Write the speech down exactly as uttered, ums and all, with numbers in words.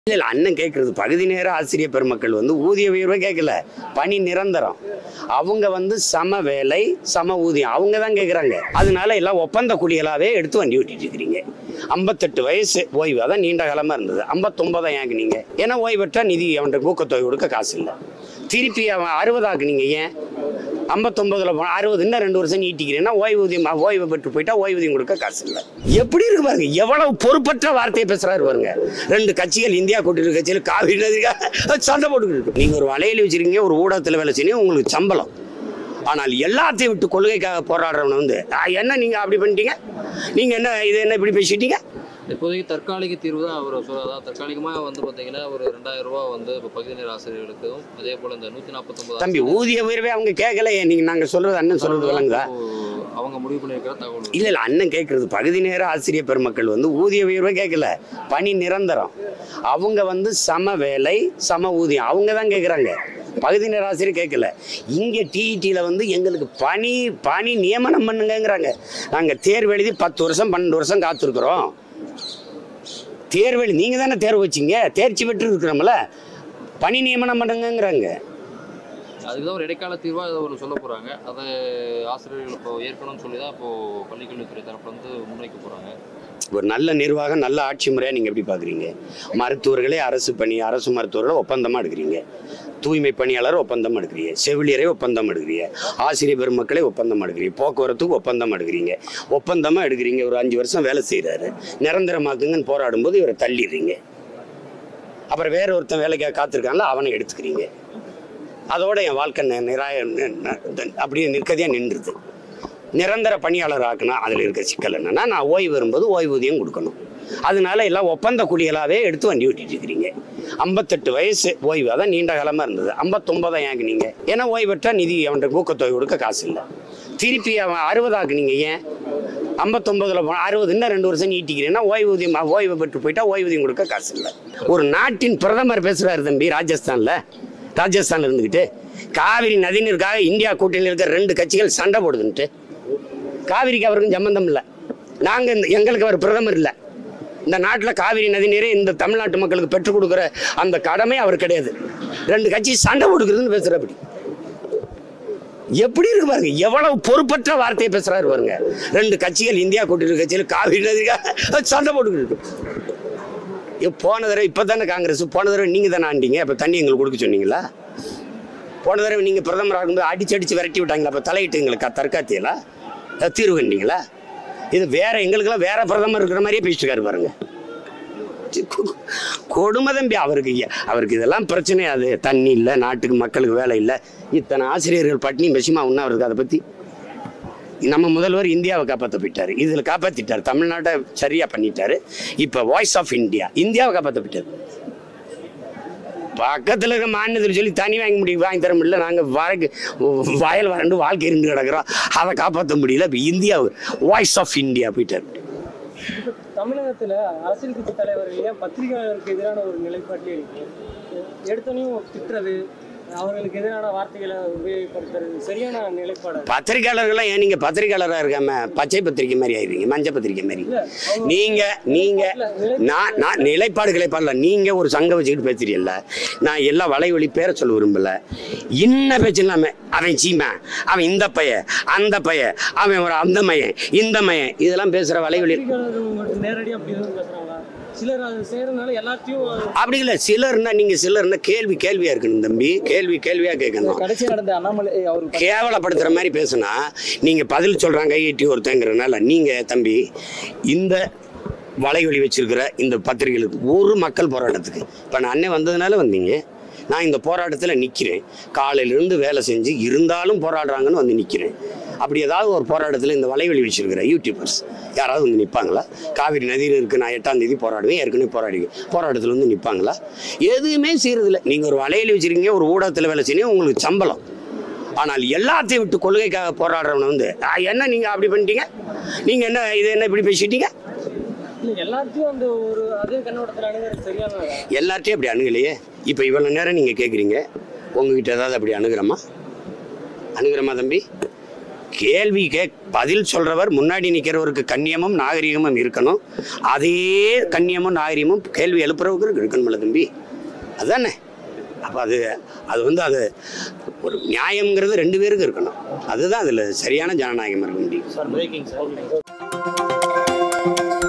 இல்ல அண்ணன் கேட்கறது பகுதி நேர ஆசிரியர் பெருமக்கள் வந்து ஊதிய உயர்வை கேட்கல, பணி நிரந்தரம். அவங்க வந்து சம வேலை சம ஊதியம் அவங்க தான் கேட்குறாங்க. அதனால எல்லாம் ஒப்பந்த கூலிகளாகவே எடுத்து வண்டி ஓட்டிட்டு இருக்கிறீங்க. ஐம்பத்தெட்டு வயசு ஓய்வு, அதான் நீண்ட காலமாக இருந்தது. ஐம்பத்தொன்பதான் ஏங்குனீங்க. ஏன்னா ஓய்வற்றா நிதி அவன்கிட்ட ஊக்கத்தொகை கொடுக்க காசு இல்லை. திருப்பி அவன் அறுபதாக்குனீங்க. ஏன் ஐம்பத்தொன்பதுல போன அறுபது இன்னும் ரெண்டு வருஷம் நீட்டிக்கிறேன்னா ஓய்வூதியம் ஓய்வு பெற்று போயிட்டா ஓய்வூதியம் கொடுக்க காசு இல்லை. எப்படி இருக்கு பாருங்க, எவ்வளவு பொறுப்பற்ற வார்த்தையை பேசுறாரு பாருங்க. ரெண்டு கட்சிகள், இந்தியா கூட்டணி கட்சியில் காவிரி நதிக்காக சண்டை போட்டுக்கிட்டு இருக்கு. நீங்க ஒரு வலையில வச்சிருக்கீங்க, ஒரு ஊடகத்தில் வேலை செய்யணும், உங்களுக்கு சம்பளம். ஆனால் எல்லாத்தையும் விட்டு கொள்கைக்காக போராடுறவன வந்து என்ன நீங்க அப்படி பண்ணிட்டீங்க, நீங்க என்ன இது என்ன இப்படி பேசிட்டீங்க. இப்போதைக்கு தற்காலிக தீர்வு தான் அவர் சொல்றதா. தற்காலிகமாக வந்து பார்த்தீங்கன்னா ஒரு ரெண்டாயிரம் ரூபா வந்து இப்போ பகுதி நேர ஆசிரியர்களுக்கும் அதே போல இந்த நூற்றி நாற்பத்தொன்பது தம்பி ஊதிய உயர்வே அவங்க கேட்கலையே. நீங்க நாங்க சொல்றது அண்ணன் சொல்றது விளங்குதா? அவங்க முடிவு பண்ணியிருக்கிற தகவல் இல்ல இல்ல அண்ணன் கேட்கறது பகுதி நேர ஆசிரியர் பெருமக்கள் வந்து ஊதிய உயர்வே கேட்கல, பணி நிரந்தரம். அவங்க வந்து சம வேலை சம ஊதியம் அவங்க தான் கேட்குறாங்க. பகுதி நேர ஆசிரியர் கேட்கல. இங்கே டிஇடியில் வந்து எங்களுக்கு பணி பணி நியமனம் பண்ணுங்கிறாங்க. நாங்கள் தேர்வு எழுதி பத்து வருஷம் பன்னெண்டு வருஷம் காத்திருக்கிறோம். தேர்வு எழுதி நீங்கள் தானே தேர்வு வச்சிங்க, தேர்ச்சி பெற்று இருக்கிறோம்ல, பணி நியமனம் பண்ணுங்கிறாங்க. அதுக்குதான் ஒரு இடைக்கால தீர்வாக அதை ஒன்று சொல்ல போகிறாங்க. அதை ஆசிரியர்கள் இப்போ ஏற்கனவே சொல்லி தான் இப்போது பள்ளிக்கல்வித்துறை தரப்புல வந்து முன்வைக்க போகிறாங்க. ஒரு நல்ல நிர்வாகம் நல்ல ஆட்சி முறையாக நீங்கள் எப்படி பார்க்குறீங்க? மருத்துவர்களே அரசு பணி அரசு மருத்துவர்களை ஒப்பந்தமாக எடுக்கிறீங்க, தூய்மை பணியாளர் ஒப்பந்தம் எடுக்கிறீங்க, செவிலியரை ஒப்பந்தம் எடுக்கிறீங்க, ஆசிரியர் பெருமக்களை ஒப்பந்தம் எடுக்கிறீங்க, போக்குவரத்துக்கு ஒப்பந்தம் எடுக்கிறீங்க, ஒப்பந்தமாக எடுக்கிறீங்க. ஒரு அஞ்சு வருஷம் வேலை செய்கிறாரு, நிரந்தரமாக்குங்கன்னு போராடும்போது இவரை தள்ளிடுறீங்க. அப்புறம் வேற ஒருத்தன் வேலைக்காக காத்திருக்காங்களா அவனை எடுத்துக்கிறீங்க. அதோட என் வாழ்க்கை நிராய அப்படியே நிற்கதியாக நின்றுது. நிரந்தர பணியாளர் ஆக்குனா அதில் இருக்க சிக்கல் என்னன்னா, நான் ஓய்வு வரும்போது ஓய்வூதியம் கொடுக்கணும். அதனால எல்லாம் ஒப்பந்த கூலிகளாகவே எடுத்து வண்டி ஓட்டிட்டு இருக்கிறீங்க. ஐம்பத்தெட்டு வயசு ஓய்வு, அதான் நீண்ட காலமாக இருந்தது. ஐம்பத்தொன்பதான் ஏங்குனீங்க. ஏன்னா ஓய்வற்றா நிதி அவன்கிட்ட ஊக்கத்தொகை கொடுக்க காசு இல்லை. திருப்பி அவன் அறுபதாக்குனீங்க. ஏன் ஐம்பத்தொன்பதுல போன அறுபது இன்னும் ரெண்டு வருஷம் நீட்டிக்கிறேன்னா ஓய்வூதியம் ஓய்வு பெற்று போயிட்டா ஓய்வூதியம் கொடுக்க காசு இல்லை. ஒரு நாட்டின் பிரதமர் பேசுறாரு தம்பி, ராஜஸ்தான்ல ராஜஸ்தான்ல இருந்துக்கிட்டு காவிரி நதிநீருக்காக இந்தியா கூட்டணியில் இருக்கிற ரெண்டு கட்சிகள் சண்டை போடுதுன்ட்டு. காவிரிக்கு அவருக்கும் சம்பந்தம் இல்லை, நாங்கள் எங்களுக்கு அவர் பிரதமர் இல்லை. இந்த நாட்டில் காவிரி நதி நீரை இந்த தமிழ்நாட்டு மக்களுக்கு பெற்றுக் கொடுக்குற அந்த கடமை அவர் கிடையாது. ரெண்டு கட்சி சண்டை போடுக்கிறதுன்னு பேசுகிறப்படி எப்படி இருக்கு பாருங்க, எவ்வளவு பொறுப்பற்ற வார்த்தையை பேசுறாரு பாருங்க. ரெண்டு கட்சிகள், இந்தியா கூட்டணி கட்சியில் காவிரி நதிக்காக சண்டை போட்டுக்கிட்டு போன தடவை இப்போ தானே காங்கிரஸ், போன தடவை நீங்கள் தானே ஆண்டிங்க, அப்போ தண்ணி எங்களுக்கு கொடுக்க சொன்னீங்களா? போன தடவை நீங்கள் பிரதமராக இருக்கும்போது அடிச்சு அடிச்சு விரட்டி விட்டாங்களா? அப்போ தலையிட்டு எங்களுக்கு தற்காத்தியலா தீர்வு கண்டீங்களா? இது வேற எங்களுக்கெல்லாம் வேற பிரதமர் இருக்கிற மாதிரியே பேசிட்டுருக்காரு பாருங்க. கொடுமை தம்பி அவருக்கு. அவருக்கு இதெல்லாம் பிரச்சனையாது. தண்ணி இல்லை, நாட்டுக்கு மக்களுக்கு வேலை இல்லை, இத்தனை ஆசிரியர்கள் பட்டினி பசிமா ஒன்றா அவருக்கு. அதை பற்றி நம்ம முதல்வர் இந்தியாவை காப்பாற்ற போயிட்டாரு, இதில் காப்பாற்றிட்டார், தமிழ்நாட்டை சரியாக பண்ணிட்டாரு. இப்போ வாய்ஸ் ஆஃப் இந்தியா இந்தியாவை காப்பாற்ற போயிட்டார். பக்கத்தில் இருக்க மாநிலத்தில் சொல்லி தனி வாங்க முடியும், வாங்கி தர முடியல, நாங்கள் வாழ்க்கை வயல் வறண்டு வாழ்க்கை இருந்து கிடக்கிறோம், அதை காப்பாற்ற முடியல. இப்போ இந்தியா வாய்ஸ் ஆஃப் இந்தியா போயிட்டார். தமிழகத்தில் அரசியல் கட்சி தலைவர்கள் ஏன் பத்திரிகையாளருக்கு எதிரான ஒரு நிலைப்பாட்டிலே இருக்கு? எடுத்தனையும் திட்டுறது, அவர்களுக்கு எதிரான வார்த்தைகளை உபயோகப்படுத்துறது சரியான நிலைப்பாடு? பத்திரிகையாளர்கள்லாம் ஏன் நீங்க பத்திரிகையாளராக இருக்காம பச்சை பத்திரிக்கை மாதிரி ஆயிடுவீங்க, மஞ்சள் பத்திரிக்கை மாதிரி? நீங்க நீங்க நான் நான் நிலைப்பாடு நிலைப்பாடல. நீங்க ஒரு சங்கம் வச்சுக்கிட்டு பேசுறீங்கல்ல, நான் எல்லா வலைவழி பேரை சொல்ல விரும்பல. இன்ன பேச்சு இல்லாம அவன் சீமா, அவன் இந்த பையன் அந்த பையன், அவன் ஒரு அந்த மையன் இந்த மையன், இதெல்லாம் பேசுற வலைவழி நேரடியாக அப்படி பேசுறாங்களா? சிலர் அது செய்யறதுனால எல்லாத்தையும் அப்படி இல்லை. சிலர்னா நீங்க சிலர்னா கேள்வி கேள்வியா இருக்கணும் தம்பி, கேள்வி கேள்வியா கேட்கணும். கடைசி நடந்த அண்ணாமலை அவர் கேவலப்படுத்துற மாதிரி பேசுனா நீங்க பதில் சொல்றாங்க ஈட்டி ஒருத்தங்கிறனால. நீங்க தம்பி இந்த வலைவழி வச்சிருக்கிற இந்த பத்திரிகைகளுக்கு ஒரு மக்கள் போராட்டத்துக்கு இப்போ நான் அண்ணன் வந்ததுனால வந்தீங்க. நான் இந்த போராட்டத்தில் நிற்கிறேன், காலையிலிருந்து வேலை செஞ்சு இருந்தாலும் போராடுறாங்கன்னு வந்து நிற்கிறேன். அப்படி ஏதாவது ஒரு போராட்டத்தில் இந்த வலைவழி வச்சிருக்கிற யூடியூபர்ஸ் யாராவது வந்து நிற்பாங்களா? காவிரி நதியில் இருக்குது, நான் எட்டாம் தேதி போராடுவேன், ஏற்கனவே போராடுவேன், போராட்டத்தில் வந்து நிற்பாங்களா? எதுவுமே செய்யறதில்லை. நீங்கள் ஒரு வலைவழி வச்சிருக்கீங்க, ஒரு ஊடகத்தில் வேலை செய்யணும், உங்களுக்கு சம்பளம். ஆனால் எல்லாத்தையும் விட்டு கொள்கைக்காக போராடுறவனை வந்து என்ன நீங்கள் அப்படி பண்ணிட்டீங்க, நீங்கள் என்ன இது என்ன இப்படி பேசிட்டீங்க? எல்லாத்தையும் அந்த ஒரு அதே கண்ணோட்டத்தில் அணுகிறது சரியான? எல்லாத்தையும் அப்படி அணுகலையே. இப்போ இவ்வளோ நேரம் நீங்கள் கேட்குறீங்க, உங்ககிட்ட ஏதாவது அப்படி அணுகிறோமா? அணுகிறோமா தம்பி? கேள்வி கே பதில் சொல்றவர் முன்னாடி நிற்கிறவருக்கு கண்ணியமும் நாகரிகமும் இருக்கணும். அதே கண்ணியமும் நாகரிகமும் கேள்வி எழுப்புறவருக்கு இருக்கணும்ல தம்பி, அதுதானே. அப்போ அது அது வந்து அது ஒரு நியாயங்கிறது ரெண்டு பேருக்கு இருக்கணும். அதுதான் அதில் சரியான ஜனநாயகம் இருக்க முடியும்.